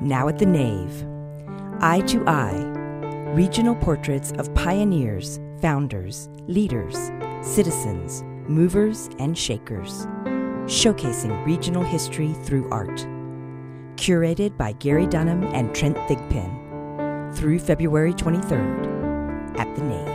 Now at the Nave, Eye to Eye, regional portraits of pioneers, founders, leaders, citizens, movers, and shakers, showcasing regional history through art. Curated by Gary Dunham and Trent Thigpen, through February 23rd at the Nave.